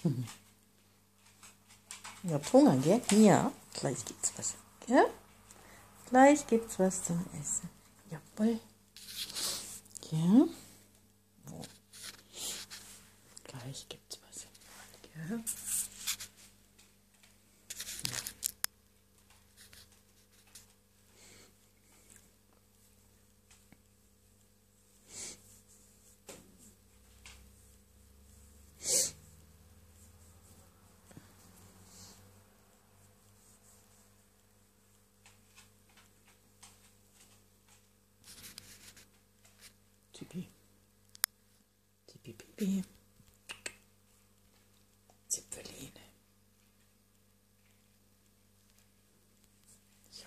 Ja, Hunger, gell? Ja, gleich gibt's was, gell? Gleich gibt's was zum Essen. Jawohl. Ja. Oh. Gleich gibt's was. Gell? Tippi. Tippi, Pipi. Zipfeline. Ja.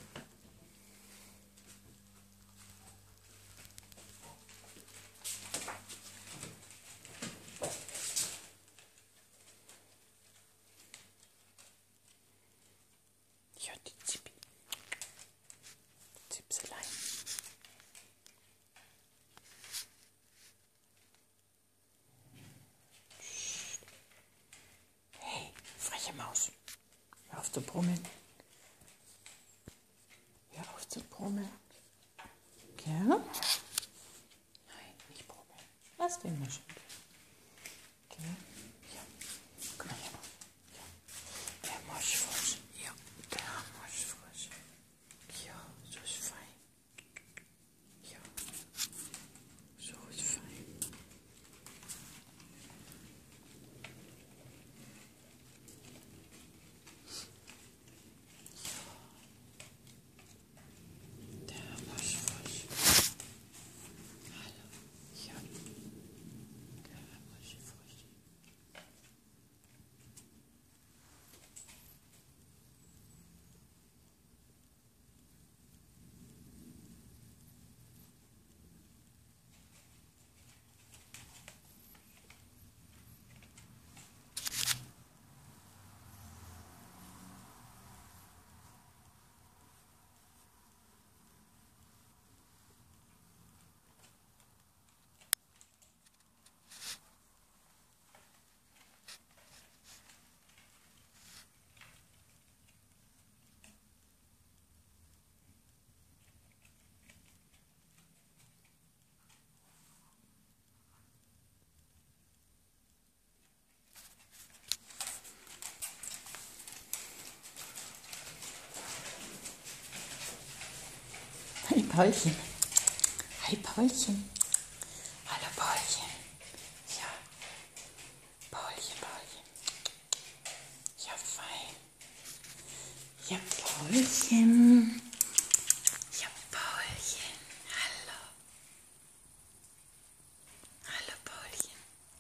Ja, die Zippi. Zipselein. Freche Maus. Hör auf zu brummeln. Hör auf zu brummeln. Gell? Nein, nicht brummeln. Lass den mal schon. Gell? Ja. Guck mal her. Ja. Der Moschfrosch. Ja, der Moschfrosch. Ja, so ist fein. Ja, so ist fein. Hi Paulchen. Hi Paulchen. Hallo Paulchen. Ja. Paulchen, Paulchen. Ja, fein. Ja, Paulchen. Ja, Paulchen. Hallo. Hallo Paulchen.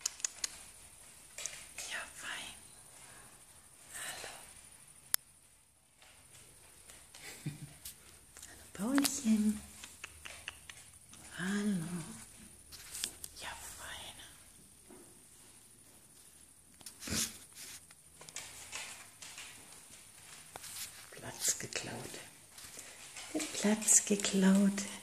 Ja, fein. Hallo. Hallo Paulchen. Hallo. Ja, fein. Platz geklaut. Der Platz geklaut.